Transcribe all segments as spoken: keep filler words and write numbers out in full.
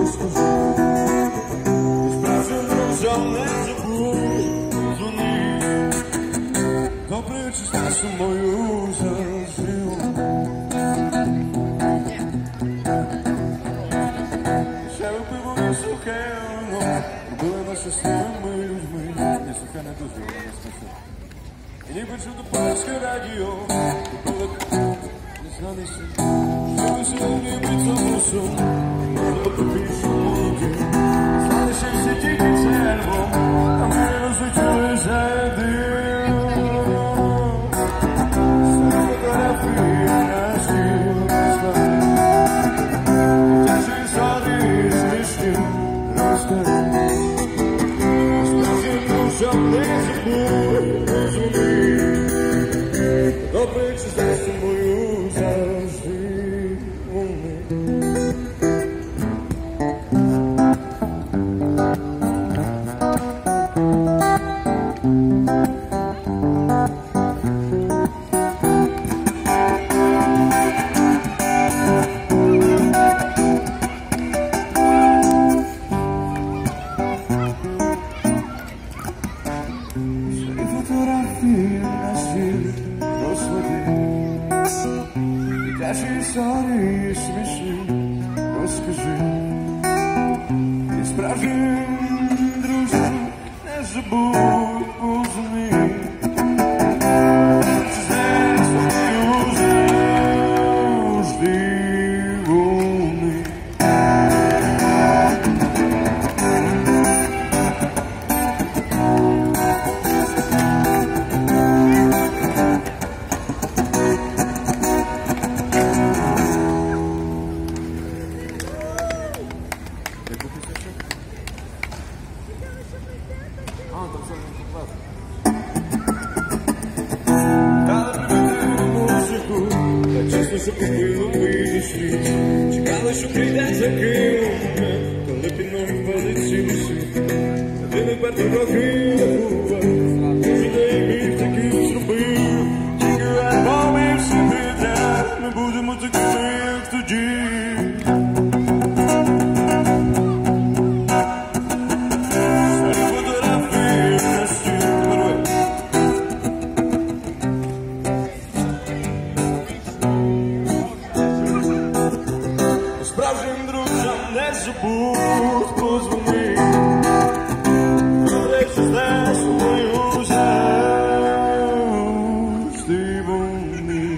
розкажи. Справжнім друзям не забудь, дзвони. Добре, чи стати зі мною завжди. Ще випиво не сухе, робили нас щасливими людьми. Не сухе не дуже, але не смачне. І ніби чудо польське радіо, купили незнане світ. Що сьогодні під сонцем, можна побільше молоді. Знали, що всі тільки це альбом, а ми розлетіли за дим. Старі фотографії наші розклади. Дитячі історії смішні розклади. Справжнім друзям не забудь, розумій. Добре, чи за собою завжди умий. Старі фотографії наші розклади. Дитячі історії смішні розкажи. І справжнім друзям не забудь, розумій. Чи знаєш, що завжди умний. А, там все не класно. Дали прибити музику, так чесно, що купили ми світ. Чекали, що прийде за ким, коли під ноги впаде цілий світ. Ти не перти роки забував, кожен день міг таким зробив. Тільки альбоми всі підряд, ми будемо такими, як тоді. Справжнім друзям не забудь, позвони. Добре, що знаєш, мою завжди вони.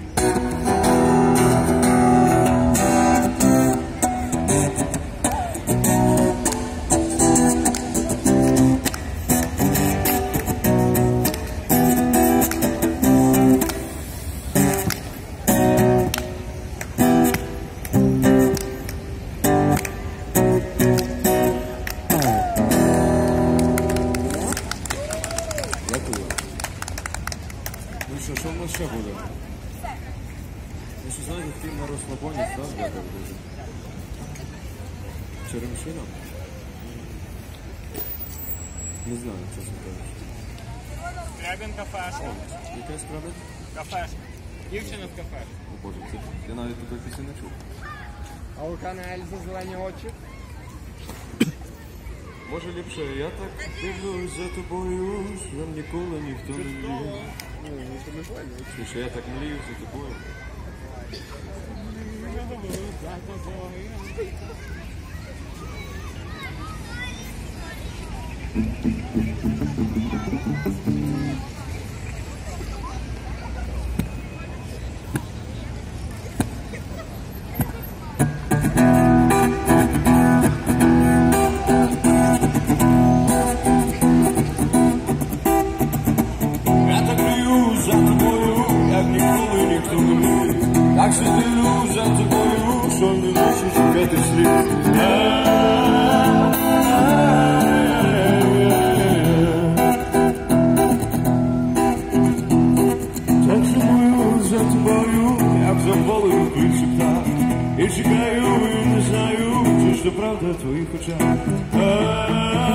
Дякую. Ну що, що в нас ще буде? Ну що, знаєте, такий на розслабоні, так, дякую дуже. Черемшина? Не знаю, чесно кажучи. Скрябін кафешка. Яка Скрябін? Кафешка. Дівчина в кафешці. О боже, це, я навіть такої пісні не чув. А у Кана Ельзи зелені очі? Може ліпше, я так дивлюсь за тобою, що нам ніколи ніхто не мріє. Ну, ну, це не понял. Що я так мрію за тобою. Так що дивлюсь за тобою, що не носиш шукати слід. Так сумую за тобою, як за волею кричу птах. І чекаю, і не знаю, чи ж то правда в твоїх очах.